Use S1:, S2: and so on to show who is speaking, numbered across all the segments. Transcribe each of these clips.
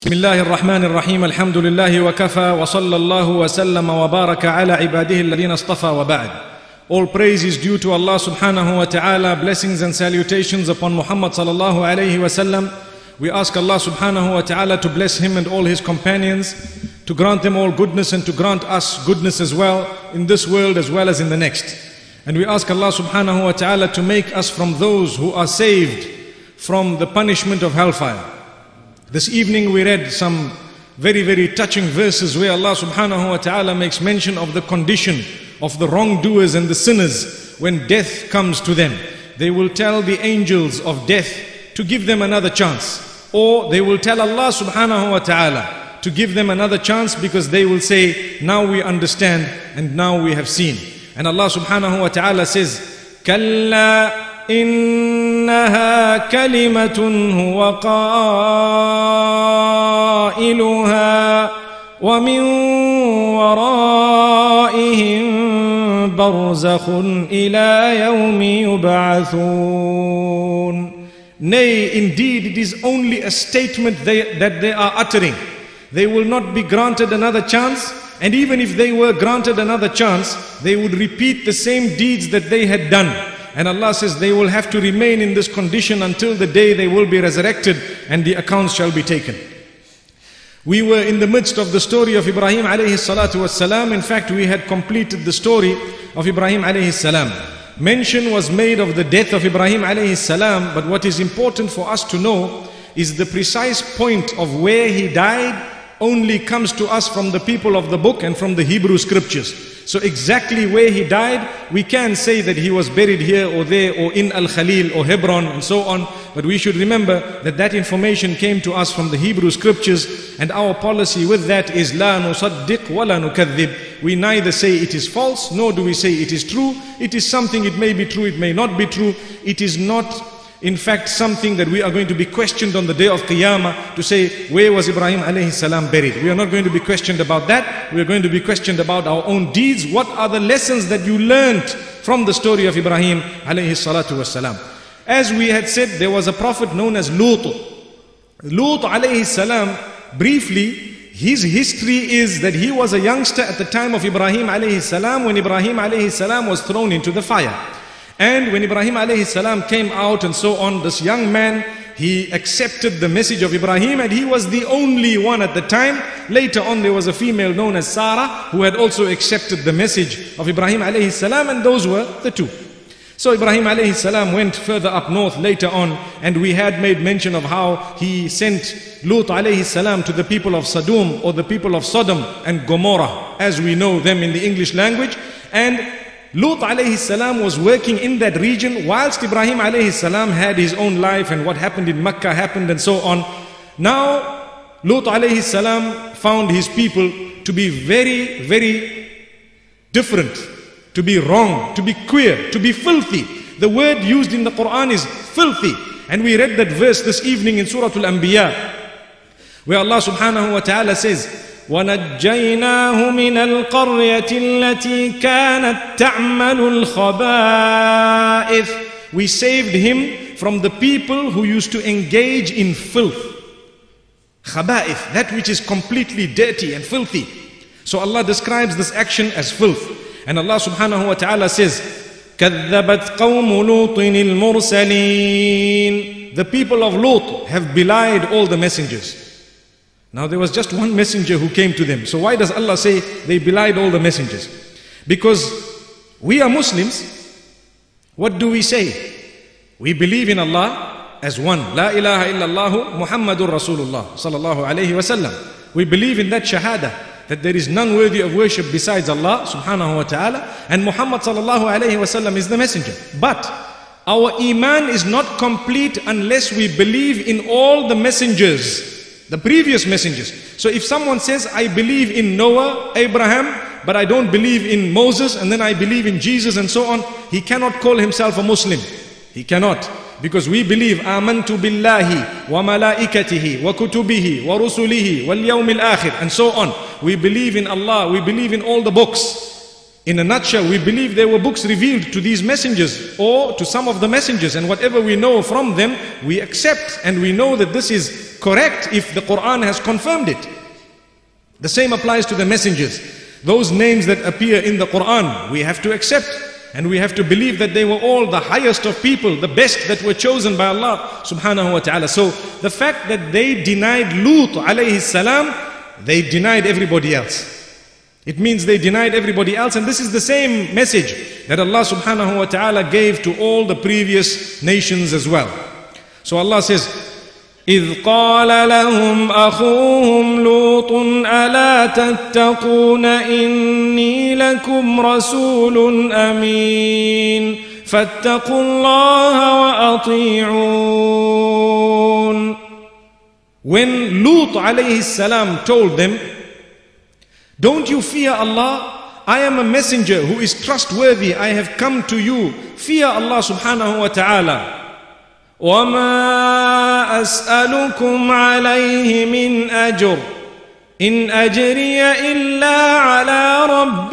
S1: بسم الله الرحمن الرحيم الحمد لله وكفى وصلى الله وسلم وبارك على عباده الذين اصطفى وبعد. All praise is due to Allah subhanahu wa ta'ala. Blessings and salutations upon Muhammad sallallahu alayhi wa sallam. We ask Allah subhanahu wa ta'ala to bless him and all his companions, to grant them all goodness and to grant us goodness as well in this world as well as in the next. And we ask Allah subhanahu wa ta'ala to make us from those who are saved from the punishment of hellfire. This evening we read some very touching verses where Allah subhanahu wa ta'ala makes mention of the condition of the wrongdoers and the sinners when death comes to them. They will tell the angels of death to give them another chance, or they will tell Allah subhanahu wa ta'ala to give them another chance, because they will say, now we understand and now we have seen. And Allah subhanahu wa ta'ala says, كَلَّا إنها كلمة هو قائلها ومن ورائهم برزخ إلى يوم يبعثون. Nay, indeed, it is only a statement that they are uttering. They will not be granted another chance, and even if they were granted another chance, they would repeat the same deeds that they had done. And Allah says they will have to remain in this condition until the day they will be resurrected and the accounts shall be taken. We were in the midst of the story of Ibrahim alayhi salatu wassalam. In fact, we had completed the story of Ibrahim alayhi salam. Mention was made of the death of Ibrahim alayhi salam, but what is important for us to know is the precise point of where he died only comes to us from the people of the book and from the Hebrew scriptures. So exactly where he died, we can say that he was buried here or there or in Al-Khalil or Hebron and so on. But we should remember that that information came to us from the Hebrew scriptures, and our policy with that is لا نصدق ولا نكذب. We neither say it is false, nor do we say it is true. It is something, it may be true, it may not be true. It is not, in fact, something that we are going to be questioned on the day of Qiyamah to say, where was Ibrahim alayhi salam buried? We are not going to be questioned about that. We are going to be questioned about our own deeds. What are the lessons that you learned from the story of Ibrahim alayhi salatu wasalam? As we had said, there was a prophet known as Lut. Lut alayhi salam, briefly, his history is that he was a youngster at the time of Ibrahim alayhi salam, when Ibrahim alayhi salam was thrown into the fire. And when Ibrahim alayhi salam came out and so on, this young man, he accepted the message of Ibrahim, and he was the only one at the time. Later on there was a female known as Sarah who had also accepted the message of Ibrahim alayhi salam, and those were the two. So Ibrahim alayhi salam went further up north later on, and we had made mention of how he sent Lut alayhi salam to the people of Sodom, or the people of Sodom and Gomorrah, as we know them in the English language. And Lut alayhi salam was working in that region whilst Ibrahim alayhi salam had his own life, and what happened in Mecca happened and so on. Now Lut alayhi salam found his people to be very different, to be wrong, to be queer, to be filthy. The word used in the Quran is filthy. And we read that verse this evening in Surah Al-Anbiya, where Allah subhanahu wa ta'ala says, وَنَجَّيْنَاهُ مِنَ الْقَرْيَةِ الَّتِي كَانَتْ تَعْمَلُ الْخَبَائِثِ. We saved him from the people who used to engage in filth. Khaba'ith, that which is completely dirty and filthy. So Allah describes this action as filth. And Allah subhanahu wa ta'ala says, كَذَّبَتْ قَوْمُ لُوطٍ الْمُرْسَلِينَ. The people of Lut have belied all the messengers. Now there was just one messenger who came to them. So why does Allah say they belied all the messengers? Because we are Muslims. What do we say? We believe in Allah as one. La ilaha illallah Muhammadur Rasulullah sallallahu alayhi wasallam. We believe in that shahada, that there is none worthy of worship besides Allah subhanahu wa ta'ala, and Muhammad sallallahu alayhi wasallam is the messenger. But our iman is not complete unless we believe in all the messengers, the previous messengers. So if someone says, I believe in Noah, Abraham, but I don't believe in Moses, and then I believe in Jesus and so on, he cannot call himself a Muslim. He cannot. Because we believe, آمنت بالله وملائكته وكتبه ورسله واليوم الآخر, and so on. We believe in Allah, we believe in all the books. In a nutshell, we believe there were books revealed to these messengers or to some of the messengers, and whatever we know from them, we accept, and we know that this is correct if the Quran has confirmed it. The same applies to the messengers. Those names that appear in the Quran, we have to accept. And we have to believe that they were all the highest of people, the best that were chosen by Allah subhanahu wa ta'ala. So the fact that they denied Lut alayhi salam, they denied everybody else. It means they denied everybody else, and this is the same message that Allah subhanahu wa ta'ala gave to all the previous nations as well. So Allah says, إِذْ قَالَ لَهُمْ أَخُوهُمْ لُوطٌ أَلَا تَتَّقُونَ إِنِّي لَكُمْ رَسُولٌ أَمِينٌ فَاتَّقُوا اللَّهَ وَأَطِيعُونَ. When Lut alayhi salam told them, don't you fear Allah? I am a messenger who is trustworthy. I have come to you. Fear Allah subhanahu wa ta'ala. وَمَا أَسْأَلُكُمْ عَلَيْهِ مِنْ أَجْرٍ إِنْ أَجْرِيَ إِلَّا عَلَى رَبِّ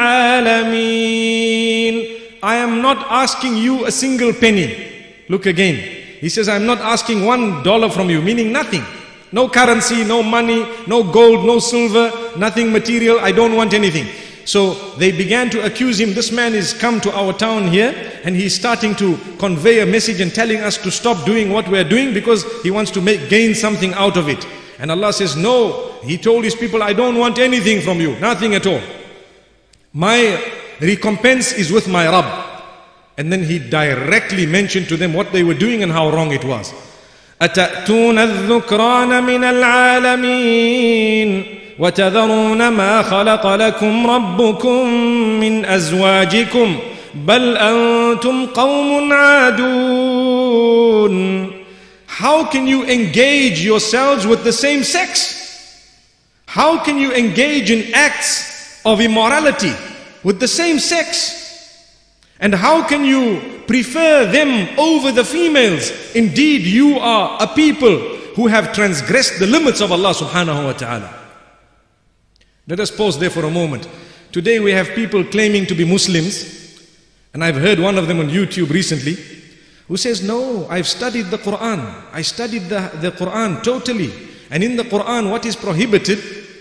S1: الْعَالَمِينَ. I am not asking you a single penny. Look again. He says, I am not asking $1 from you, meaning nothing. No currency, no money, no gold, no silver, nothing material. I don't want anything. So they began to accuse him. This man is come to our town here and he's starting to convey a message and telling us to stop doing what we're doing because he wants to gain something out of it. And Allah says, no. He told his people, I don't want anything from you, nothing at all. My recompense is with my Rabb. And then he directly mentioned to them what they were doing and how wrong it was. أَتَأْتُونَ الذُّكْرَانَ مِنَ الْعَالَمِينَ وَتَذَرُونَ مَا خَلَقَ لَكُمْ رَبُّكُمْ مِنْ أَزْوَاجِكُمْ بَلْ أَنْتُمْ قَوْمٌ عَادُونَ. How can you engage yourselves with the same sex? How can you engage in acts of immorality with the same sex? And how can you prefer them over the females? Indeed, you are a people who have transgressed the limits of Allah subhanahu wa ta'ala. Let us pause there for a moment. Today we have people claiming to be Muslims, and I've heard one of them on YouTube recently, who says, no, I've studied the Quran. I studied the Quran totally. And in the Quran, what is prohibited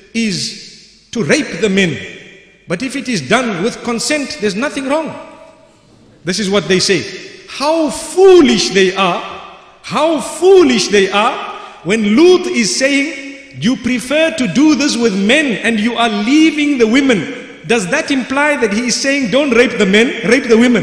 S1: is to rape the men. But if it is done with consent, there's nothing wrong. This is what they say. How foolish they are. How foolish they are when Lut is saying, you prefer to do this with men and you are leaving the women. Does that imply that he is saying, don't rape the men, rape the women?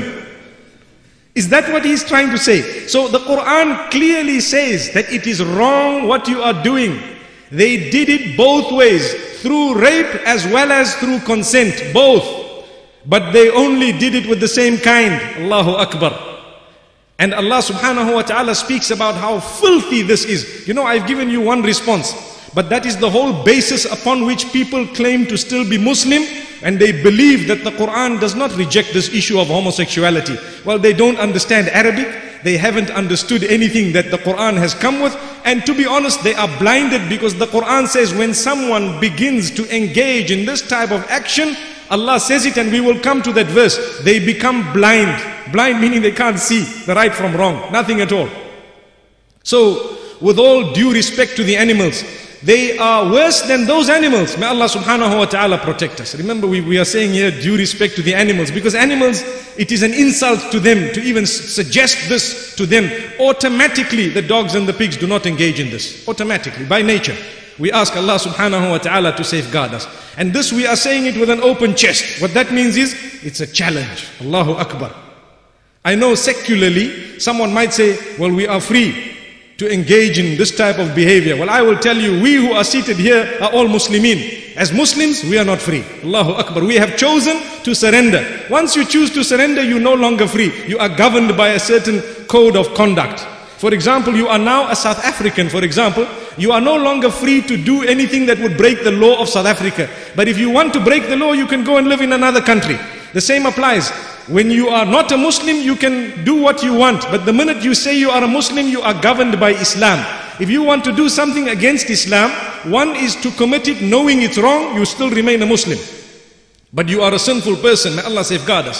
S1: Is that what he is trying to say? So the Quran clearly says that it is wrong what you are doing. They did it both ways, through rape as well as through consent, both. But they only did it with the same kind. Allahu Akbar. And Allah subhanahu wa ta'ala speaks about how filthy this is. You know, I've given you one response, but that is the whole basis upon which people claim to still be Muslim, and they believe that the Quran does not reject this issue of homosexuality. Well, they don't understand Arabic. They haven't understood anything that the Quran has come with. And to be honest, they are blinded, because the Quran says when someone begins to engage in this type of action, Allah says it, and we will come to that verse, they become blind. Blind meaning they can't see the right from wrong, nothing at all. So, with all due respect to the animals, they are worse than those animals. May Allah subhanahu wa ta'ala protect us. Remember, we are saying here due respect to the animals, because animals, it is an insult to them to even suggest this to them. Automatically, the dogs and the pigs do not engage in this. Automatically, by nature. We ask Allah subhanahu wa ta'ala to safeguard us. And this we are saying it with an open chest. What that means is, it's a challenge. Allahu Akbar. I know secularly, someone might say, well, we are free to engage in this type of behavior. Well, I will tell you, we who are seated here are all Muslimin. As Muslims, we are not free. Allahu Akbar. We have chosen to surrender. Once you choose to surrender, you're no longer free. You are governed by a certain code of conduct. For example, you are now a South African, for example. You are no longer free to do anything that would break the law of South Africa. But if you want to break the law, you can go and live in another country. The same applies. When you are not a Muslim, you can do what you want. But the minute you say you are a Muslim, you are governed by Islam. If you want to do something against Islam, one is to commit it knowing it's wrong, you still remain a Muslim. But you are a sinful person, may Allah safeguard us.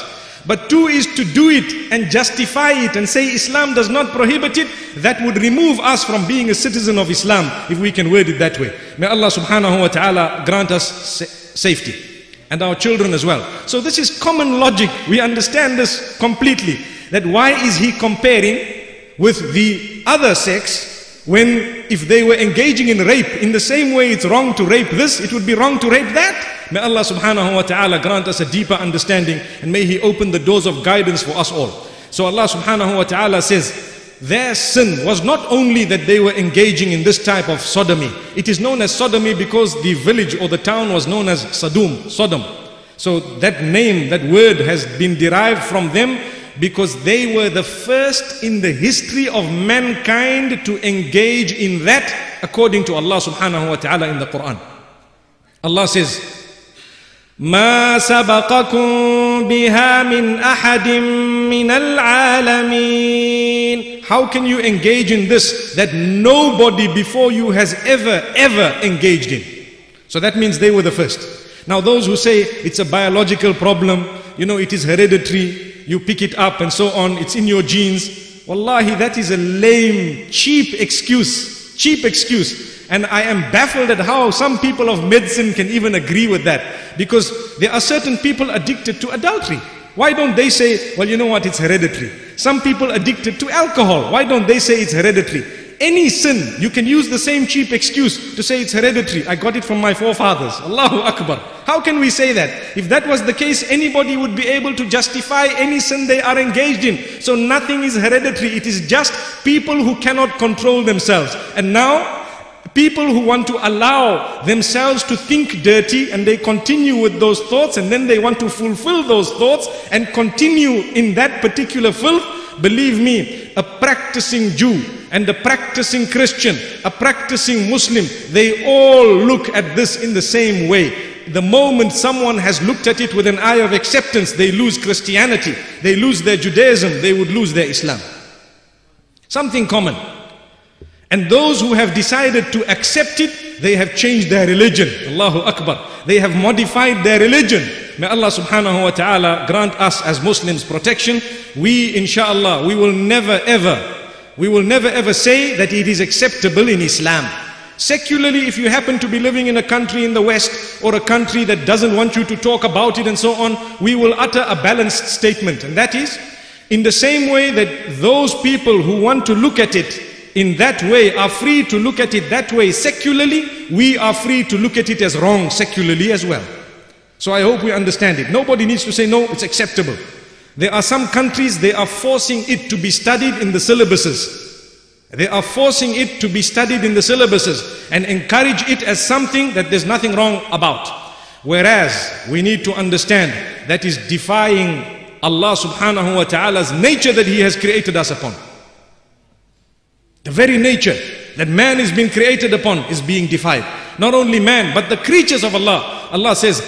S1: But two is to do it and justify it and say Islam does not prohibit it. That would remove us from being a citizen of Islam, if we can word it that way. May Allah subhanahu wa ta'ala grant us safety, and our children as well. So this is common logic. We understand this completely. That why is he comparing with the other sex, when if they were engaging in rape, in the same way it's wrong to rape this, it would be wrong to rape that. May Allah subhanahu wa ta'ala grant us a deeper understanding, and may He open the doors of guidance for us all. So Allah subhanahu wa ta'ala says, their sin was not only that they were engaging in this type of sodomy. It is known as sodomy because the village or the town was known as Sodom. So that name, that word has been derived from them, because they were the first in the history of mankind to engage in that, according to Allah subhanahu wa ta'ala in the Quran. Allah says, ما سبقكم بها من أحد من العالمين. How can you engage in this that nobody before you has ever engaged in? So that means they were the first. Now those who say it's a biological problem, it is hereditary, you pick it up and so on, it's in your genes. Wallahi, that is a lame, cheap excuse. And I am baffled at how some people of medicine can even agree with that. Because there are certain people addicted to adultery. Why don't they say, well, you know what, it's hereditary. Some people addicted to alcohol. Why don't they say it's hereditary? Any sin, you can use the same cheap excuse to say it's hereditary. I got it from my forefathers. Allahu Akbar. How can we say that? If that was the case, anybody would be able to justify any sin they are engaged in. So nothing is hereditary. It is just people who cannot control themselves. And now, people who want to allow themselves to think dirty, and they continue with those thoughts, and then they want to fulfill those thoughts and continue in that particular filth. Believe me, a practicing Jew and a practicing Christian, a practicing Muslim, they all look at this in the same way. The moment someone has looked at it with an eye of acceptance, they lose Christianity, they lose their Judaism, they would lose their Islam. Something common. And those who have decided to accept it, they have changed their religion. Allahu Akbar. They have modified their religion. May Allah subhanahu wa ta'ala grant us as Muslims protection. We, inshallah, we will never ever say that it is acceptable in Islam. Secularly, if you happen to be living in a country in the West, or a country that doesn't want you to talk about it and so on, we will utter a balanced statement. And that is, in the same way that those people who want to look at it in that way are free to look at it that way secularly, we are free to look at it as wrong secularly as well. So I hope we understand it. Nobody needs to say, no, it's acceptable. There are some countries, they are forcing it to be studied in the syllabuses. They are forcing it to be studied in the syllabuses and encourage it as something that there's nothing wrong about. Whereas we need to understand that is defying Allah subhanahu wa ta'ala's nature that He has created us upon. The very nature that man is being created upon is being defied. Not only man, but the creatures of Allah. Allah says,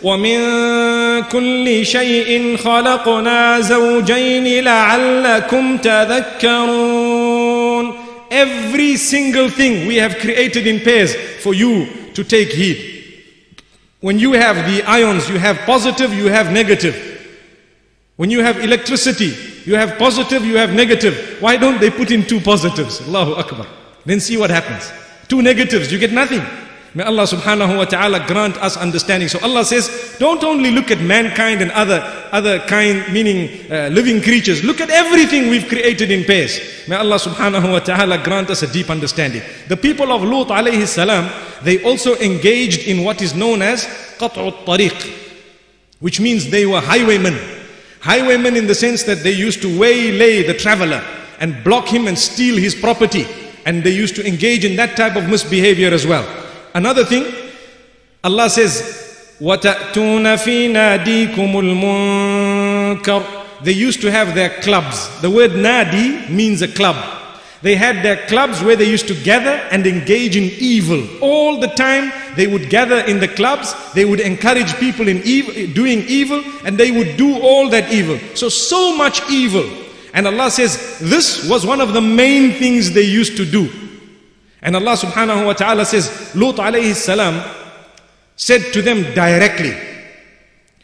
S1: وَمِن كُلِّ شَيْءٍ خَلَقْنَا زَوْجَيْنِ لَعَلَّكُمْ تَذَكَّرُونَ. Every single thing we have created in pairs for you to take heed. When you have the ions, you have positive, you have negative. When you have electricity, you have positive, you have negative. Why don't they put in two positives? Allahu Akbar. Then see what happens. Two negatives, you get nothing. May Allah subhanahu wa ta'ala grant us understanding. So Allah says, don't only look at mankind and other kind, meaning living creatures. Look at everything we've created in pairs. May Allah subhanahu wa ta'ala grant us a deep understanding. The people of Lut alayhi salam, they also engaged in what is known as qat'ut tariq, which means they were highwaymen. Highwaymen in the sense that they used to waylay the traveler and block him and steal his property. And they used to engage in that type of misbehavior as well. Another thing, Allah says, وَتَأْتُونَ فِي نَادِيكُمُ الْمُنْكَرِ. They used to have their clubs. The word nadi means a club. They had their clubs where they used to gather and engage in evil. All the time they would gather in the clubs, they would encourage people in doing evil, and they would do all that evil. So much evil. And Allah says, this was one of the main things they used to do. And Allah subhanahu wa ta'ala says, Lut alayhi salam said to them directly,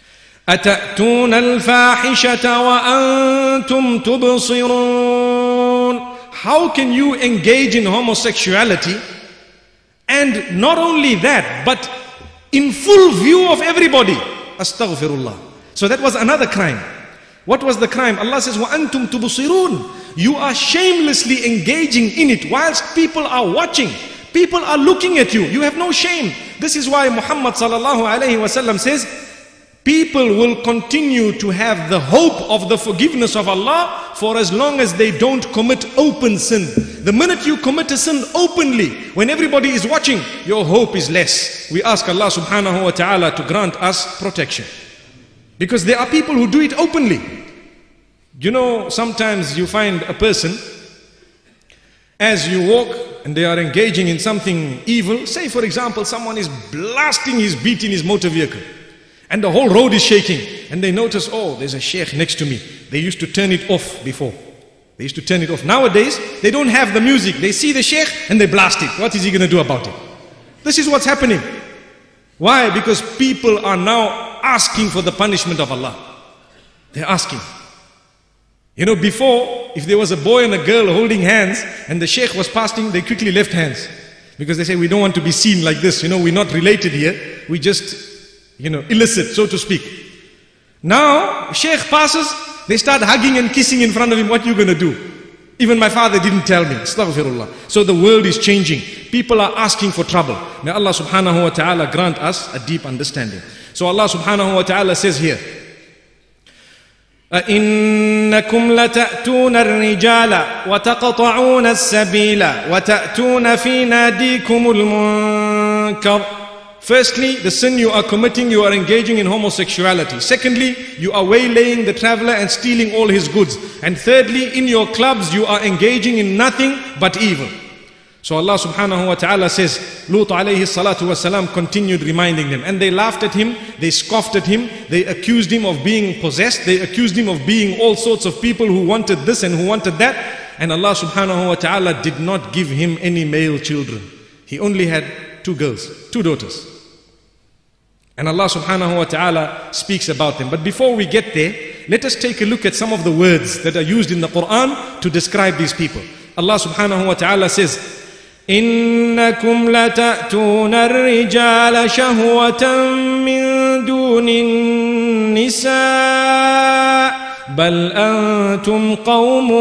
S1: أتأتون الفاحشة وأنتم تبصرون. How can you engage in homosexuality, and not only that, but in full view of everybody? Astaghfirullah. So that was another crime. What was the crime? Allah says, وَأَنْتُمْ تُبْصِرُونَ. You are shamelessly engaging in it whilst people are watching. People are looking at you. You have no shame. This is why Muhammad sallallahu alayhi wasallam says, people will continue to have the hope of the forgiveness of Allah for as long as they don't commit open sin. The minute you commit a sin openly, when everybody is watching, your hope is less. We ask Allah subhanahu wa ta'ala to grant us protection. Because there are people who do it openly. You know, sometimes you find a person, as you walk and they are engaging in something evil. Say for example, someone is blasting his beat in his motor vehicle, and the whole road is shaking, and they notice, oh, there's a sheikh next to me. They used to turn it off before. They used to turn it off. Nowadays, they don't have the music. They see the sheikh and they blast it. What is he going to do about it? This is what's happening. Why? Because people are now asking for the punishment of Allah. They're asking. You know, before, if there was a boy and a girl holding hands and the sheikh was passing, they quickly left hands. Because they say, we don't want to be seen like this. You know, we're not related here. We just, you know, illicit, so to speak. Now, sheikh passes, they start hugging and kissing in front of him. What are you going to do? Even my father didn't tell me. Astaghfirullah. So the world is changing. People are asking for trouble. May Allah subhanahu wa ta'ala grant us a deep understanding. So Allah subhanahu wa ta'ala says here, أَإِنَّكُمْ لَتَأْتُونَ الرِّجَالَ وَتَقْطَعُونَ السَّبِيلَ وَتَأْتُونَ فِي نَادِيكُمُ الْمُنكَرَ. Firstly, the sin you are committing, you are engaging in homosexuality. Secondly, you are waylaying the traveler and stealing all his goods. And thirdly, in your clubs, you are engaging in nothing but evil. So Allah subhanahu wa ta'ala says, Lut alayhi salatu wasalam continued reminding them. And they laughed at him, they scoffed at him, they accused him of being possessed, they accused him of being all sorts of people who wanted this and who wanted that. And Allah subhanahu wa ta'ala did not give him any male children. He only had two girls, two daughters. And Allah subhanahu wa ta'ala speaks about them. But before we get there, let us take a look at some of the words that are used in the Quran to describe these people. Allah subhanahu wa ta'ala says, إِنَّكُمْ لَتَأْتُونَ الرِّجَالَ شَهْوَةً مِّن دُونِ النِّسَاءِ بَلْ أَنْتُمْ قَوْمٌ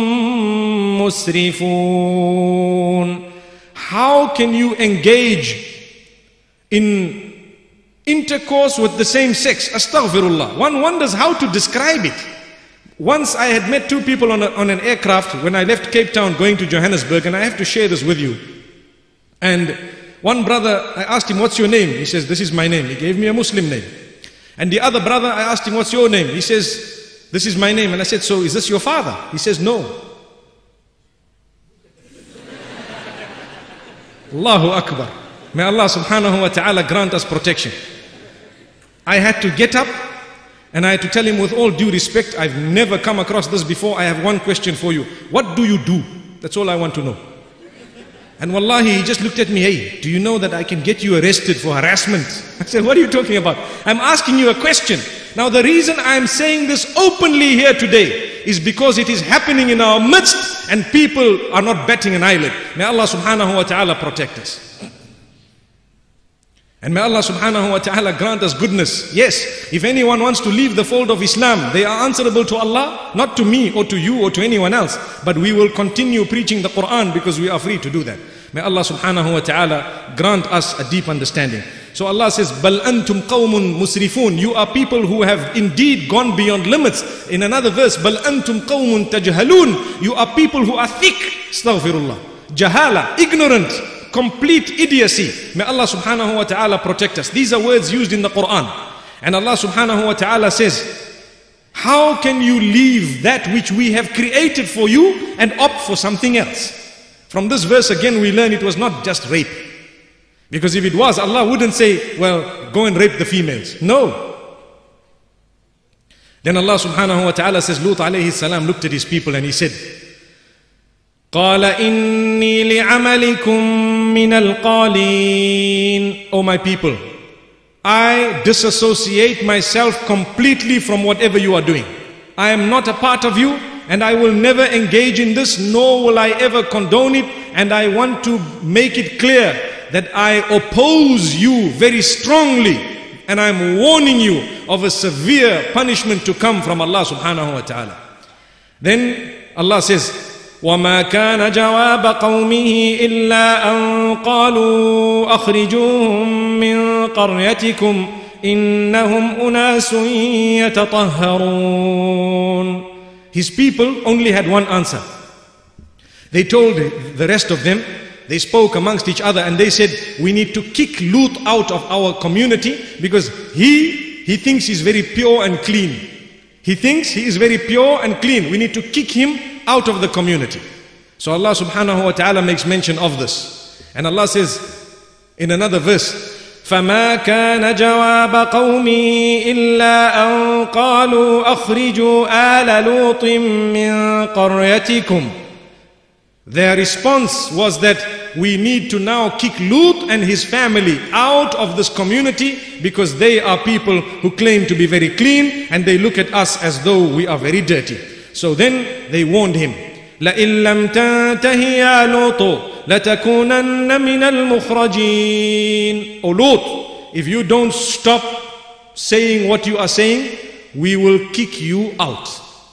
S1: مُسْرِفُونَ. How can you engage in intercourse with the same sex? Astaghfirullah. One wonders how to describe it. Once I had met two people on an aircraft when I left Cape Town going to Johannesburg, and I have to share this with you. And one brother, I asked him, what's your name? He says, this is my name. He gave me a Muslim name. And the other brother, I asked him, what's your name? He says, this is my name. And I said, so is this your father? He says, no. Allahu Akbar. May Allah subhanahu wa ta'ala grant us protection. I had to get up and I had to tell him, with all due respect, I've never come across this before. I have one question for you. What do you do? That's all I want to know. And wallahi, he just looked at me, hey, do you know that I can get you arrested for harassment? I said, what are you talking about? I'm asking you a question. Now the reason I'm saying this openly here today is because it is happening in our midst and people are not batting an eyelid. May Allah subhanahu wa ta'ala protect us. And may Allah subhanahu wa ta'ala grant us goodness. Yes, if anyone wants to leave the fold of Islam, they are answerable to Allah, not to me or to you or to anyone else. But we will continue preaching the Quran because we are free to do that. May Allah subhanahu wa ta'ala grant us a deep understanding. So Allah says, بَلْ أَنْتُمْ قَوْمٌ مُسْرِفُونَ. You are people who have indeed gone beyond limits. In another verse, بَلْ أَنْتُمْ قَوْمٌ تَجْهَلُونَ. You are people who are thick. Astaghfirullah. Jahala, ignorant. Complete idiocy. May Allah subhanahu wa ta'ala protect us. These are words used in the Quran. And Allah subhanahu wa ta'ala says, how can you leave that which we have created for you and opt for something else? From this verse again we learn it was not just rape. Because if it was, Allah wouldn't say, well, go and rape the females. No. Then Allah subhanahu wa ta'ala says, Lut alayhi salam looked at his people and he said, قال إني لعملكم من القالين. O my people, I disassociate myself completely from whatever you are doing. I am not a part of you, and I will never engage in this, nor will I ever condone it. And I want to make it clear that I oppose you very strongly, and I'm warning you of a severe punishment to come from Allah subhanahu wa ta'ala. Then Allah says, وَمَا كَانَ جَوَابَ قَوْمِهِ إِلَّا أَن قَالُوا أَخْرِجُوهُم مِّن قَرْيَتِكُمْ إِنَّهُمْ أُنَاسٌ يَتَطَهَّرُونَ. His people only had one answer. They told the rest of them, they spoke amongst each other, and they said, we need to kick Lut out of our community because he thinks he's very pure and clean. He thinks he is very pure and clean. We need to kick him out of the community. So Allah subhanahu wa ta'ala makes mention of this. And Allah says in another verse, فَمَا كَانَ جَوَابَ قَوْمِهِ إِلَّا أَن قَالُوا أَخْرِجُوا آلَ لُوطٍ مِّن قَرْيَتِكُمْ. Their response was that we need to now kick Lut and his family out of this community because they are people who claim to be very clean and they look at us as though we are very dirty. So then they warned him, لَإِن لَمْ تَنْتَهِ يَا لُوطُ لَتَكُونَنَّ مِنَ الْمُخْرَجِينَ. O Lut, if you don't stop saying what you are saying, we will kick you out.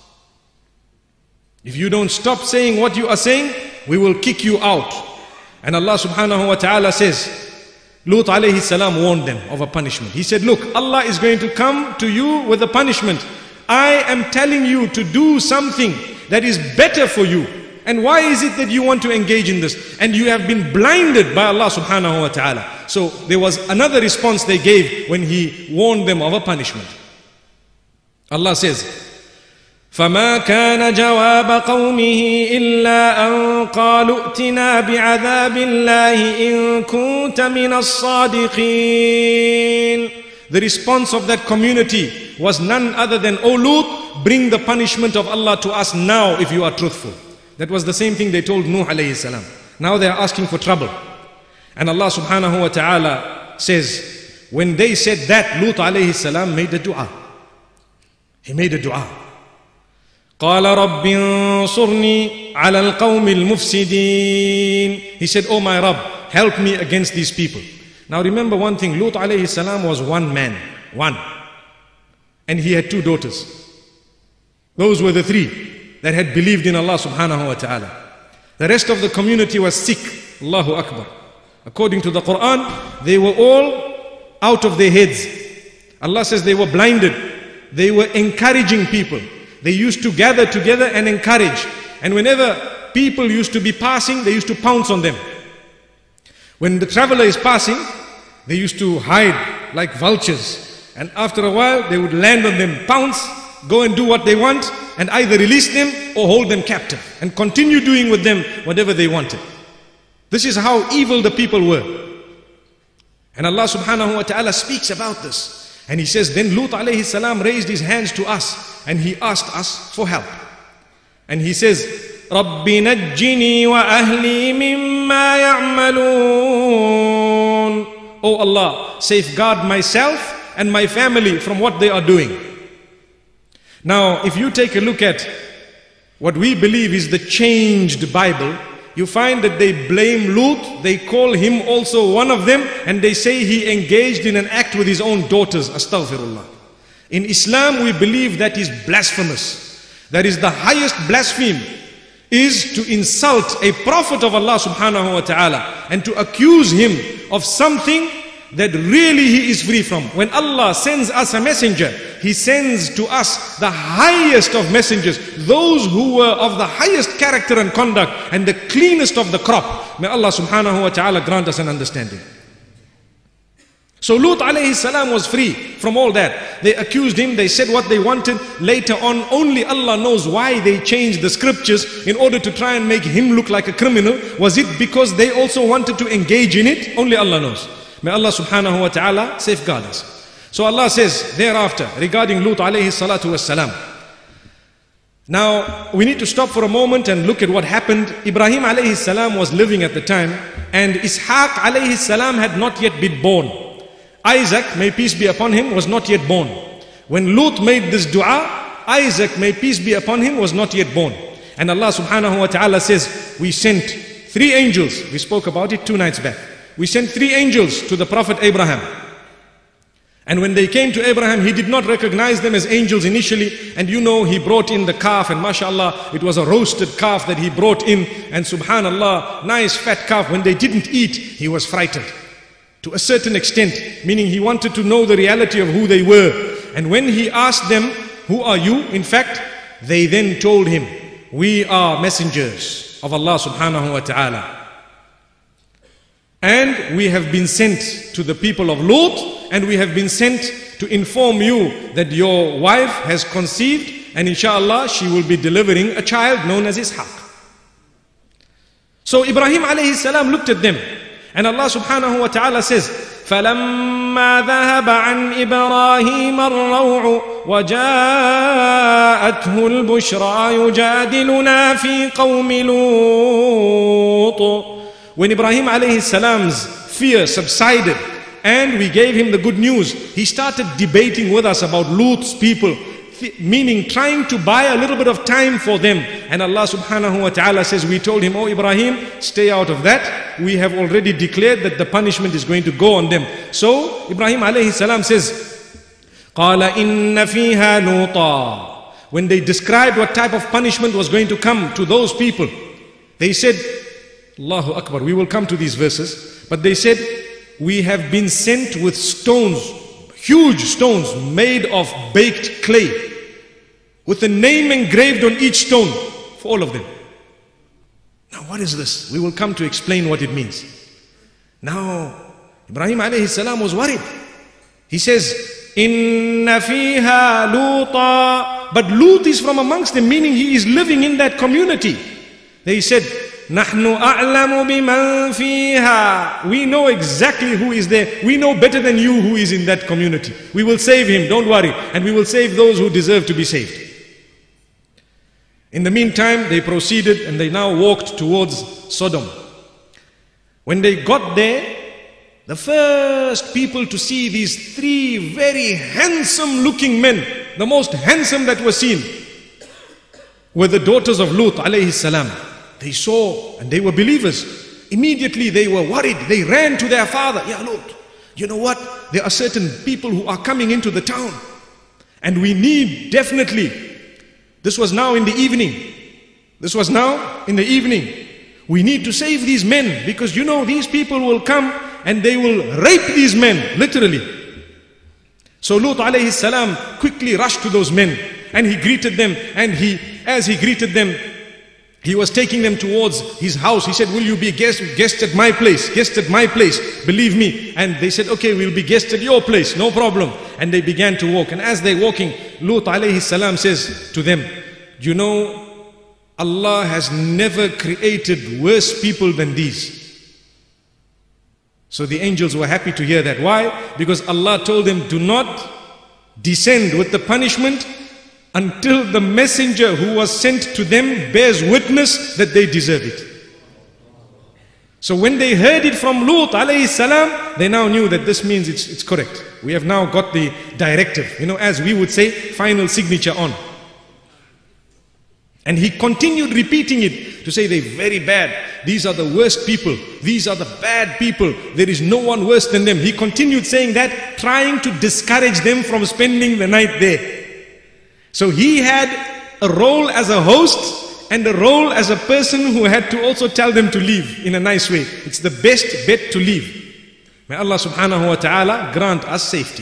S1: If you don't stop saying what you are saying, we will kick you out. And Allah subhanahu wa ta'ala says, Lut alayhi salam warned them of a punishment. He said, look, Allah is going to come to you with a punishment. I am telling you to do something that is better for you. And why is it that you want to engage in this? And you have been blinded by Allah subhanahu wa ta'ala. So there was another response they gave when He warned them of a punishment. Allah says, فَمَا كَانَ جَوَابَ قَوْمِهِ إِلَّا أَن قَالُوا ائْتِنَا بِعَذَابِ اللَّهِ إِن كُنتَ مِنَ الصَّادِقِينَ. The response of that community was none other than, O Lut, bring the punishment of Allah to us now if you are truthful. That was the same thing they told Nuh alayhi salam. Now they are asking for trouble. And Allah subhanahu wa ta'ala says, when they said that, Lut alayhi salam made a dua. He made a dua. قال رب انصرني على القوم المفسدين. He said, oh my Rabb, help me against these people. Now remember one thing, Lut alayhi salam was one man, one. And he had two daughters. Those were the three that had believed in Allah subhanahu wa ta'ala. The rest of the community was sick. Allahu Akbar. According to the Quran, they were all out of their heads. Allah says they were blinded. They were encouraging people. They used to gather together and encourage. And whenever people used to be passing, they used to pounce on them. When the traveler is passing, they used to hide like vultures. And after a while, they would land on them, pounce, go and do what they want, and either release them or hold them captive and continue doing with them whatever they wanted. This is how evil the people were. And Allah subhanahu wa ta'ala speaks about this. And He says, then Lut alayhi salam raised his hands to us and he asked us for help. And he says, رَبِّ نَجِّنِي وَأَهْلِي مِمَّا يَعْمَلُونَ. Oh Allah, safeguard myself and my family from what they are doing. Now, if you take a look at what we believe is the changed Bible, you find that they blame Lut, they call him also one of them, and they say he engaged in an act with his own daughters. Astaghfirullah. In Islam, we believe that is blasphemous. That is the highest blasphemy, is to insult a prophet of Allah subhanahu wa ta'ala and to accuse him of something that really he is free from. When Allah sends us a messenger, He sends to us the highest of messengers, those who were of the highest character and conduct and the cleanest of the crop. May Allah subhanahu wa ta'ala grant us an understanding. So Lut alayhi salam was free from all that. They accused him, they said what they wanted. Later on, only Allah knows why they changed the scriptures in order to try and make him look like a criminal. Was it because they also wanted to engage in it? Only Allah knows. May Allah subhanahu wa ta'ala safeguard us. So Allah says thereafter regarding Lut alayhi salatu wassalam. Now we need to stop for a moment and look at what happened. Ibrahim alayhi salam was living at the time, and Ishaq alayhi salam had not yet been born. Isaac, may peace be upon him, was not yet born. When Lut made this dua, Isaac, may peace be upon him, was not yet born. And Allah subhanahu wa ta'ala says, we sent 3 angels. We spoke about it 2 nights back. We sent 3 angels to the Prophet Abraham. And when they came to Abraham, he did not recognize them as angels initially. And you know, he brought in the calf, and mashallah, it was a roasted calf that he brought in. And subhanallah, nice fat calf. When they didn't eat, he was frightened to a certain extent, meaning he wanted to know the reality of who they were. And when he asked them, who are you? In fact, they then told him, we are messengers of Allah subhanahu wa ta'ala. And we have been sent to the people of Lut, and we have been sent to inform you that your wife has conceived, and inshallah she will be delivering a child known as Ishaq. So Ibrahim alayhi salam looked at them, and Allah subhanahu wa ta'ala says, فَلَمَّا ذَهَبَ عَنْ إِبْرَاهِيمَ الرَّوْعُ وَجَاءَتْهُ الْبُشْرَى يُجَادِلُنَا فِي قَوْمِ لُوطٍ. When Ibrahim alayhi salam's fear subsided and we gave him the good news, he started debating with us about Lut's people, meaning trying to buy a little bit of time for them. And Allah subhanahu wa ta'ala says, we told him, oh Ibrahim, stay out of that. We have already declared that the punishment is going to go on them. So Ibrahim alayhi salam says, قَالَ إِنَّ فِيهَا لُوطًا. When they described what type of punishment was going to come to those people, they said, Allahu Akbar, we will come to these verses, but they said, we have been sent with stones, huge stones made of baked clay, with a name engraved on each stone for all of them. Now what is this? We will come to explain what it means. Now Ibrahim alayhi salam was worried. He says, Inna fiha Luta. But Lut is from amongst them, meaning he is living in that community. They said, Nahnu a'lamu biman fiha. We know exactly who is there. We know better than you who is in that community. We will save him, don't worry. And we will save those who deserve to be saved. In the meantime, they proceeded and they now walked towards Sodom. When they got there, the first people to see these 3 very handsome looking men, the most handsome that were seen, were the daughters of Lut alayhi salam. They saw and they were believers. Immediately they were worried. They ran to their father. Ya Lut, you know what? There are certain people who are coming into the town. And we need definitely, this was now in the evening. This was now in the evening. We need to save these men because you know these people will come and they will rape these men, literally. So Lut alayhi salam quickly rushed to those men and he greeted them, and as he greeted them, he was taking them towards his house. He said, will you be guest at my place? Guest at my place, believe me. And they said, okay, we'll be guest at your place, no problem. And they began to walk. And as they're walking, Lut alayhi salam says to them, you know, Allah has never created worse people than these. So the angels were happy to hear that. Why? Because Allah told them, do not descend with the punishment until the messenger who was sent to them bears witness that they deserve it. So when they heard it from Lut alayhi salam, they now knew that this means it's correct. We have now got the directive, you know, as we would say, final signature on. And he continued repeating it to say they're very bad. These are the worst people. These are the bad people. There is no one worse than them. He continued saying that, trying to discourage them from spending the night there. So he had a role as a host and a role as a person who had to also tell them to leave in a nice way. It's the best bet to leave. May Allah subhanahu wa ta'ala grant us safety.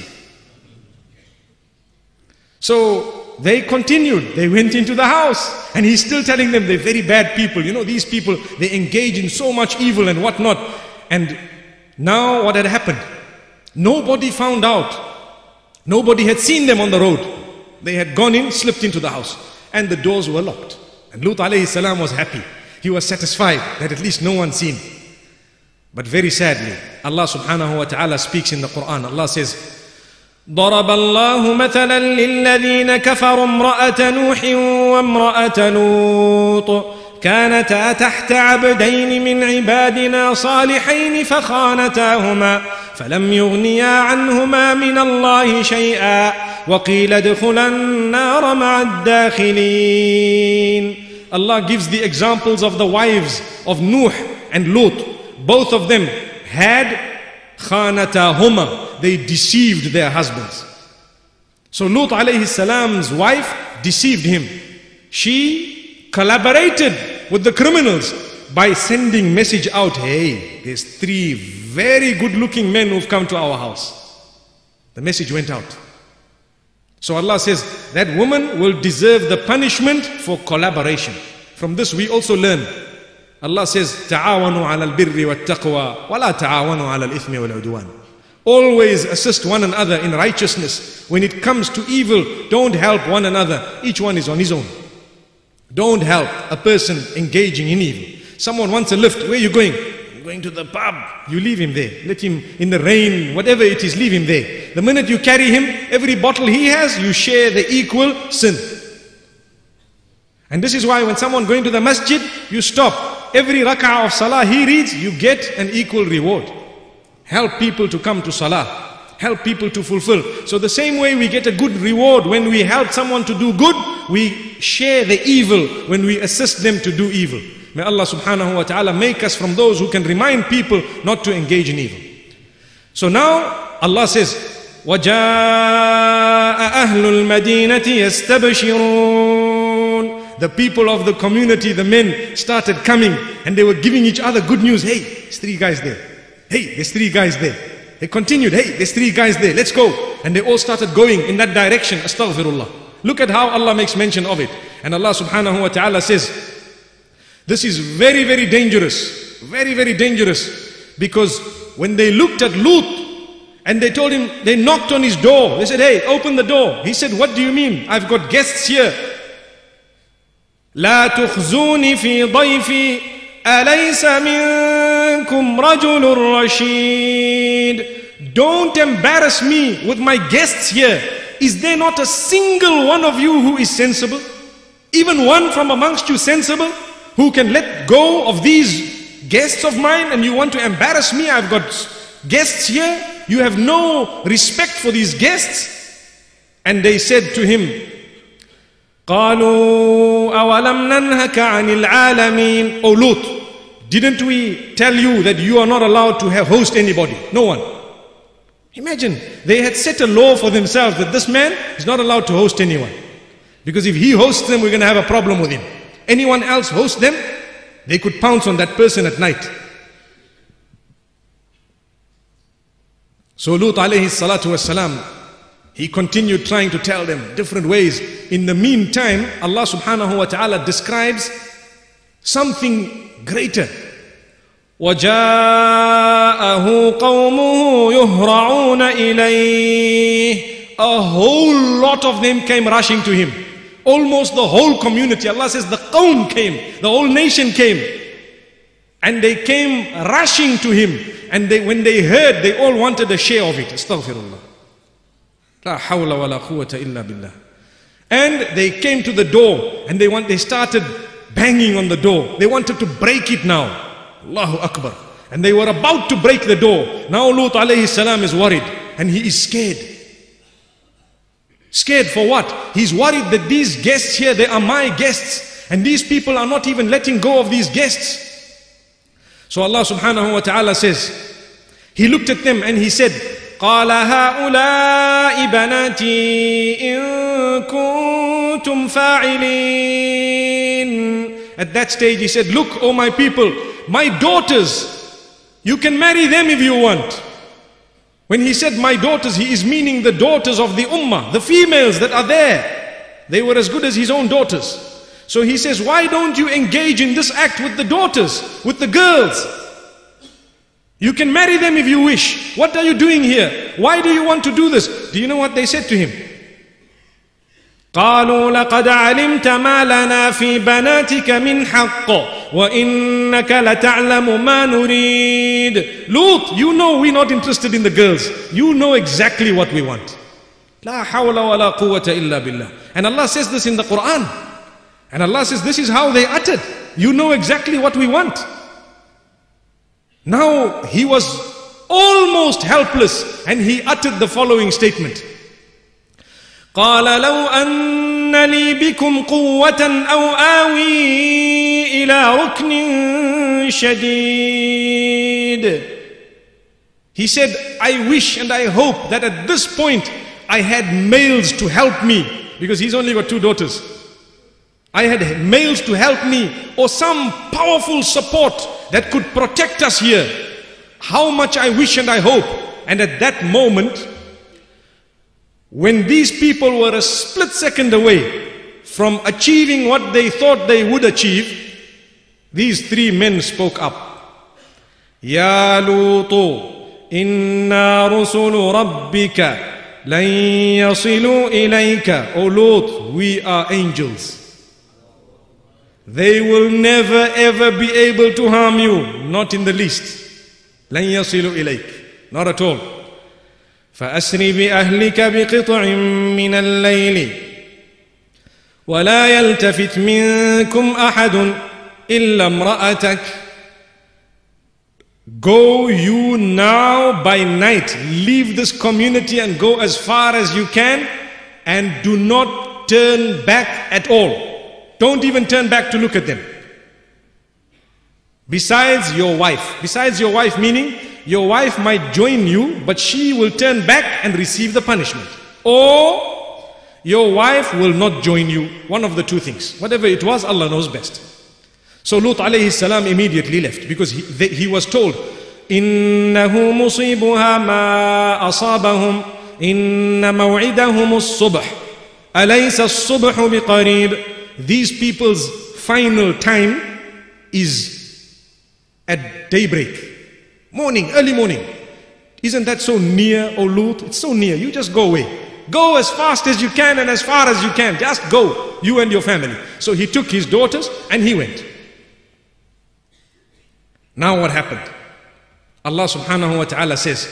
S1: So they continued. They went into the house and he's still telling them they're very bad people. You know, these people, they engage in so much evil and whatnot. And now what had happened? Nobody found out. Nobody had seen them on the road. They had gone in, slipped into the house, and the doors were locked. And Lut alayhi salam was happy. He was satisfied that at least no one seen. But very sadly, Allah subhanahu wa ta'ala speaks in the Quran. Allah says, ضرب الله مثلا للذين كفروا امرأة نوح وامرأة لوط كانتا تحت عبدين من عبادنا صالحين فخانتاهما فلم يغنيا عنهما من الله شيئا وقيل ادخلا النار مع الداخلين. Allah gives the examples of the wives of Nuh and Lut. Both of them had khanatahuma. They deceived their husbands. So Lut alayhi salam's wife deceived him. She collaborated with the criminals by sending message out, hey, there's 3 very good looking men who've come to our house. The message went out. So Allah says that woman will deserve the punishment for collaboration. From this we also learn. Allah says, تعاونوا على البر والتقوى ولا تعاونوا على الإثم والعدوان. Always assist one another in righteousness. When it comes to evil, don't help one another. Each one is on his own. Don't help a person engaging in evil. Someone wants a lift. Where are you going? I'm going to the pub. You leave him there. Let him, in the rain, whatever it is, leave him there. The minute you carry him, every bottle he has, you share the equal sin. And this is why when someone going to the masjid, you stop. Every rak'ah of salah he reads, you get an equal reward. Help people to come to salah. Help people to fulfill. So the same way we get a good reward when we help someone to do good, we share the evil when we assist them to do evil. May Allah subhanahu wa ta'ala make us from those who can remind people not to engage in evil. So now Allah says, وَجَاءَ أَهْلُ الْمَدِينَةِ يَسْتَبْشِرُونَ. The people of the community, the men started coming and they were giving each other good news. Hey, there's 3 guys there. Hey, there's 3 guys there. They continued, hey, there's 3 guys there, let's go. And they all started going in that direction. Astaghfirullah. Look at how Allah makes mention of it. And Allah subhanahu wa ta'ala says, this is very, very dangerous. Very, very dangerous. Because when they looked at Lut and they told him, they knocked on his door. They said, hey, open the door. He said, what do you mean? I've got guests here. لا تخزوني في ضيفي أليس منكم رجل رشيد. Don't embarrass me with my guests here. Is there not a single one of you who is sensible? Even one from amongst you sensible? Who can let go of these guests of mine, and you want to embarrass me? I've got guests here. You have no respect for these guests. And they said to him, قالوا أولم ننهك عن العالمين. O Lut, didn't we tell you that you are not allowed to host anybody? No one. Imagine, they had set a law for themselves that this man is not allowed to host anyone. Because if he hosts them, we're going to have a problem with him. Anyone else host them, they could pounce on that person at night. So Lut alayhi salatu wasalam, he continued trying to tell them different ways. In the meantime, Allah subhanahu wa ta'ala describes something greater. وَجَاءَهُ قَوْمُهُ يُهْرَعُونَ إِلَيْهِ. A whole lot of them came rushing to him. Almost the whole community. Allah says the qawm came, the whole nation came. And they came rushing to him. And when they heard, they all wanted a share of it. Astaghfirullah. La hawla wa la quwwata illa billah. And they came to the door and they started banging on the door. They wanted to break it now. Allahu Akbar. And they were about to break the door. Now Lut alayhi salam is worried and he is scared. Scared for what? He's worried that these guests here, they are my guests. And these people are not even letting go of these guests. So Allah subhanahu wa ta'ala says, he looked at them and he said, قال هؤلاء بناتي إن كنتم فاعلين. At that stage he said, look, oh my people, my daughters, you can marry them if you want. When he said my daughters, he is meaning the daughters of the ummah, the females that are there. They were as good as his own daughters. So he says, why don't you engage in this act with the daughters, with the girls? You can marry them if you wish. What are you doing here? Why do you want to do this? Do you know what they said to him? قالوا لقد علمت ما لنا في بناتك من حق وإنك لتعلم ما نريد. Lut, you know we're not interested in the girls. You know exactly what we want. لا حول ولا قوة إلا بالله. And Allah says this in the Quran. And Allah says this is how they uttered. you know exactly what we want. Now he was almost helpless and he uttered the following statement. قال لو أن لي بكم قوة أو آوي إلى ركن شديد. He said, I wish and I hope that at this point I had males to help me, because he's only got 2 daughters. I had males to help me, or some powerful support that could protect us here. How much I wish and I hope. And at that moment, when these people were a split second away from achieving what they thought they would achieve, these 3 men spoke up. Ya Lutu, inna rusulu rabbika lan yasilu ilayka. O Lut, we are angels. They will never ever be able to harm you, not in the least. لن يصلوا إليك, not at all. فأسر بأهلك بقطع من الليل ولا يلتفت منكم أحد إلا امرأتك. Go you now by night, leave this community and go as far as you can, and do not turn back at all. Don't even turn back to look at them. Besides your wife meaning your wife might join you, but she will turn back and receive the punishment. Or your wife will not join you. One of the 2 things. Whatever it was, Allah knows best. So Lut alayhi salam immediately left, because he was told, إِنَّهُ مُصِيبُهَا مَا أَصَابَهُمْ إِنَّ مَوْعِدَهُمُ الصُّبْحِ أَلَيْسَ الصُّبْحُ بِقَرِيبٍ. These people's final time is at daybreak. Morning, early morning. Isn't that so near, O Lut? It's so near. You just go away. Go as fast as you can and as far as you can. Just go, you and your family. So he took his daughters and he went. Now what happened? Allah subhanahu wa ta'ala says,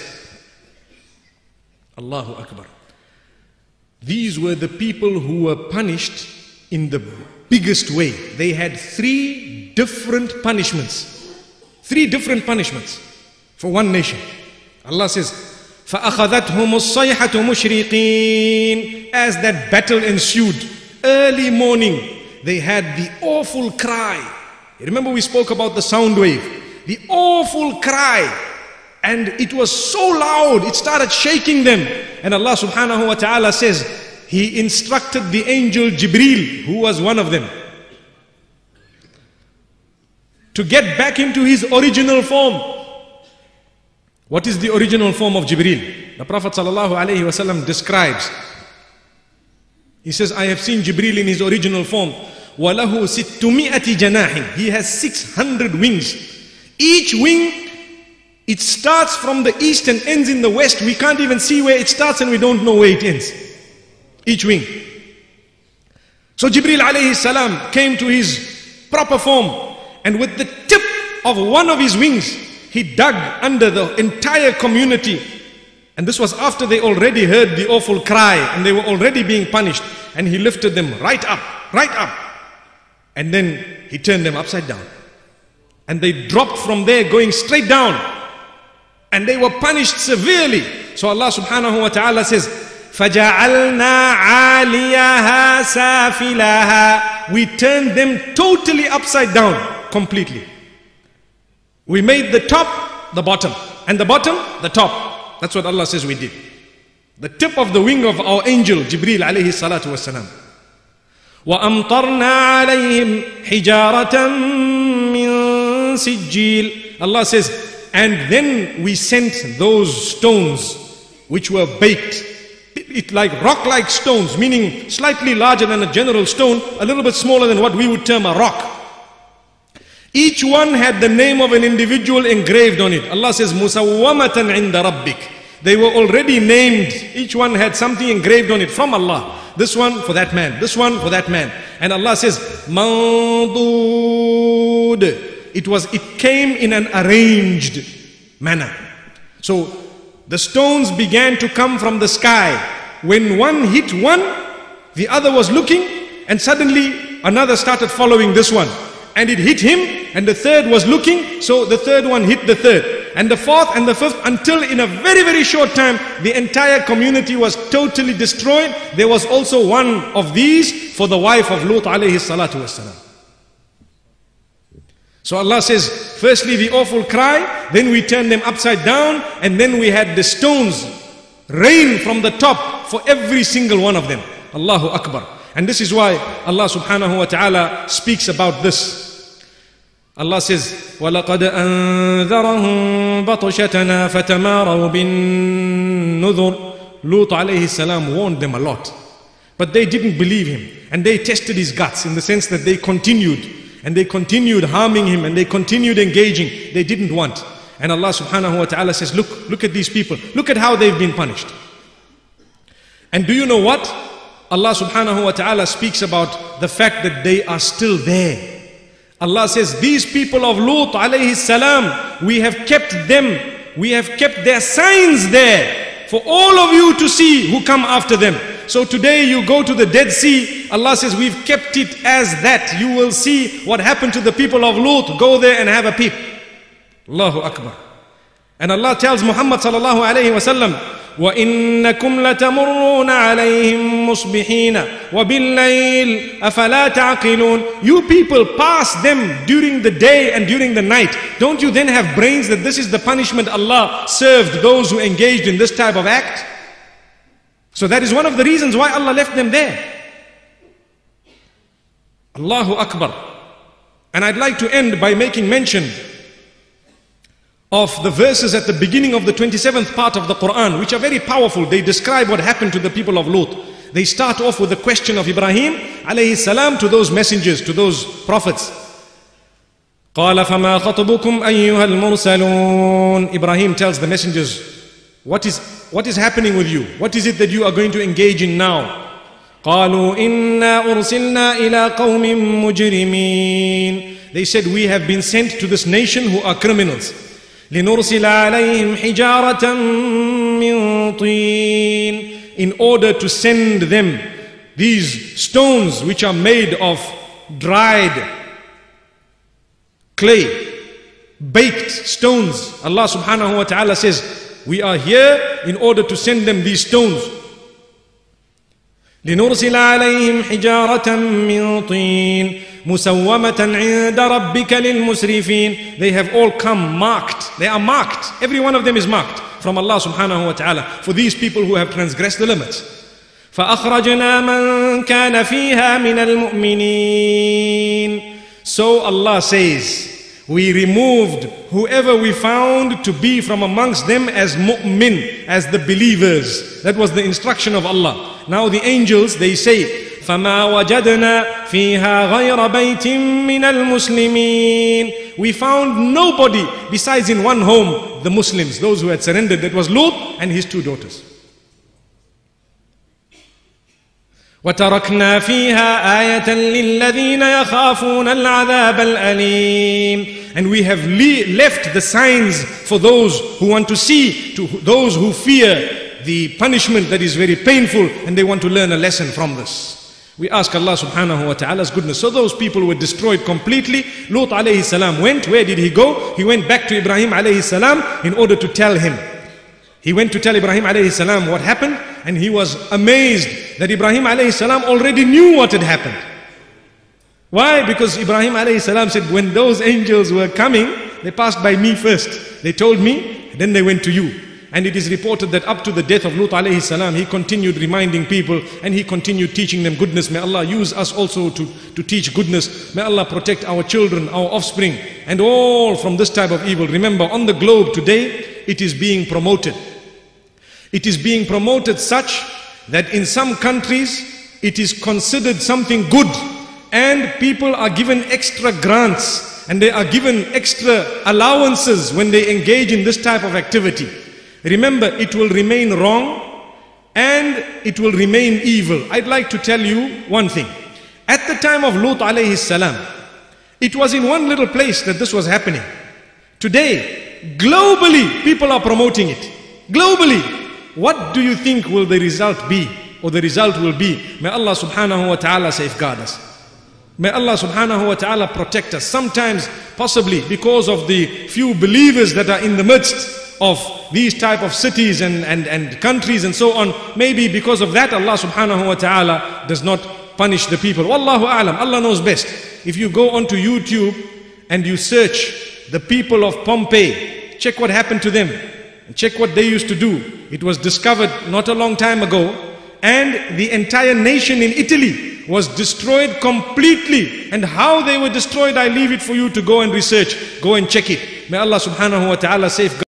S1: Allahu Akbar. These were the people who were punished in the biggest way. They had 3 different punishments. 3 different punishments for one nation. Allah says, فَأَخَذَتْهُمُ الصَّيْحَةُ مُشْرِقِينَ. As that battle ensued, early morning, they had the awful cry. You remember we spoke about the sound wave. The awful cry. And it was so loud, it started shaking them. And Allah subhanahu wa ta'ala says, He instructed the angel Jibreel, who was one of them, to get back into his original form. What is the original form of Jibreel? The Prophet ﷺ describes. He says, I have seen Jibreel in his original form. وَلَهُ سِتُّمِئَةِ جَنَاحٍ. He has 600 wings. Each wing, it starts from the east and ends in the west. We can't even see where it starts and we don't know where it ends. Each wing. So Jibreel alayhi salam came to his proper form. And with the tip of one of his wings, he dug under the entire community. And this was after they already heard the awful cry and they were already being punished. And he lifted them right up, right up. And then he turned them upside down. And they dropped from there going straight down. And they were punished severely. So Allah subhanahu wa ta'ala says, فَجَعَلْنَا عَالِيَهَا سَافِلَهَا. We turned them totally upside down, completely. We made the top the bottom, and the bottom the top. That's what Allah says we did. The tip of the wing of our angel Jibreel alayhi salatu wassalam. وَأَمْطَرْنَا عَلَيْهِمْ حِجَارَةً مِّن سِجِّيلٍ. Allah says, and then we sent those stones which were baked, like rock-like stones, meaning slightly larger than a general stone, a little bit smaller than what we would term a rock. Each one had the name of an individual engraved on it. Allah says, مُسَوَّمَةً عِنْدَ رَبِّكَ. They were already named. Each one had something engraved on it from Allah. This one for that man, this one for that man. And Allah says, مَنْضُودٍ. It came in an arranged manner. So the stones began to come from the sky. When one hit one, the other was looking, and suddenly another started following this one. and it hit him, and the third was looking, so the third one hit the third, and the fourth and the fifth, until in a very, very short time, the entire community was totally destroyed. There was also one of these for the wife of Lut alayhi salatu wassalam. So Allah says, firstly the awful cry, then we turned them upside down, and then we had the stones rain from the top for every single one of them. Allahu Akbar. And this is why Allah subhanahu wa ta'ala speaks about this. Allah says, وَلَقَدْ أَنذَرَهُمْ بَطْشَتَنَا فَتَمَارَوْا بِالنُّذُرِ. Lut alayhi salam warned them a lot. But they didn't believe him. And they tested his guts in the sense that they continued. And they continued harming him, and they continued engaging. They didn't want. And Allah subhanahu wa ta'ala says, look at these people. Look at how they've been punished. And do you know what? Allah subhanahu wa ta'ala speaks about the fact that they are still there. Allah says, these people of Lut alayhi salam, we have kept them, we have kept their signs there for all of you to see who come after them. So today you go to the Dead Sea, Allah says, we've kept it as that. You will see what happened to the people of Lut. Go there and have a peep. Allahu Akbar. And Allah tells Muhammad sallallahu alayhi wa sallam, وَإِنَّكُمْ لَتَمُرُّونَ عَلَيْهِمْ مُصْبِحِينَ وَبِاللَّيْلِ أَفَلَا تَعْقِلُونَ. You people pass them during the day and during the night. Don't you then have brains that this is the punishment Allah served those who engaged in this type of act? So that is one of the reasons why Allah left them there. Allahu Akbar. And I'd like to end by making mention of the verses at the beginning of the 27th part of the Quran, which are very powerful. They describe what happened to the people of Lut. They start off with the question of Ibrahim alayhi salam to those messengers, to those prophets. قَالَ فَمَا خَطْبُكُمْ أَيُّهَا الْمُرْسَلُونَ. Ibrahim tells the messengers, what is happening with you? What is it that you are going to engage in now? قَالُوا إِنَّا أُرْسِلْنَا إِلَىٰ قَوْمٍ مُجْرِمِينَ. They said, we have been sent to this nation who are criminals. لِنُرْسِلَ عَلَيْهِمْ حِجَارَةً مِّن طِينٍ. In order to send them these stones which are made of dried clay, baked stones. Allah subhanahu wa ta'ala says, we are here in order to send them these stones. لِنُرْسِلَ عَلَيْهِمْ حِجَارَةً مِّن طِينٍ مُسَوَّمَةً عِندَ رَبِّكَ لِلْمُسْرِفِينَ. They have all come marked. They are marked. Every one of them is marked from Allah subhanahu wa ta'ala for these people who have transgressed the limits. فَأَخْرَجْنَا مَنْ كَانَ فِيهَا مِنَ الْمُؤْمِنِينَ. So Allah says, we removed whoever we found to be from amongst them as mu'min, as the believers. That was the instruction of Allah. Now the angels, they say, فَمَا وَجَدْنَا فِيهَا غَيْرَ بَيْتٍ مِّنَ الْمُسْلِمِينَ. We found nobody besides in one home, the Muslims, those who had surrendered. That was Lut and his two daughters. وَتَرَكْنَا فِيهَا آيَةً لِلَّذِينَ يَخَافُونَ الْعَذَابَ الْأَلِيمِ. And we have left the signs for those who want to see, to those who fear the punishment that is very painful, and they want to learn a lesson from this. We ask Allah subhanahu wa ta'ala's goodness. So those people were destroyed completely. Lut alayhi salam went. Where did he go? He went back to Ibrahim alayhi salam in order to tell him. He went to tell Ibrahim alayhi salam what happened, and he was amazed that Ibrahim alayhi salam already knew what had happened. Why? Because Ibrahim alayhi salam said, when those angels were coming, they passed by me first. They told me, and then they went to you. And it is reported that up to the death of Lut alayhi salam, he continued reminding people and he continued teaching them goodness. May Allah use us also to teach goodness. May Allah protect our children, our offspring, and all from this type of evil. Remember, on the globe today, it is being promoted. It is being promoted such that in some countries, it is considered something good, and people are given extra grants and they are given extra allowances when they engage in this type of activity. Remember, it will remain wrong and it will remain evil. I'd like to tell you one thing. At the time of Lut alayhi salam, it was in one little place that this was happening. Today, globally, people are promoting it. Globally, what do you think will the result be? Or the result will be? May Allah subhanahu wa ta'ala safeguard us. May Allah subhanahu wa ta'ala protect us. Sometimes, possibly because of the few believers that are in the midst of these type of cities and countries and so on, maybe because of that Allah subhanahu wa ta'ala does not punish the people. Wallahu a'lam, Allah knows best. If you go onto YouTube and you search the people of Pompeii, check what happened to them, and check what they used to do. It was discovered not a long time ago, and the entire nation in Italy was destroyed completely. And how they were destroyed, I leave it for you to go and research, go and check it. May Allah subhanahu wa ta'ala safeguard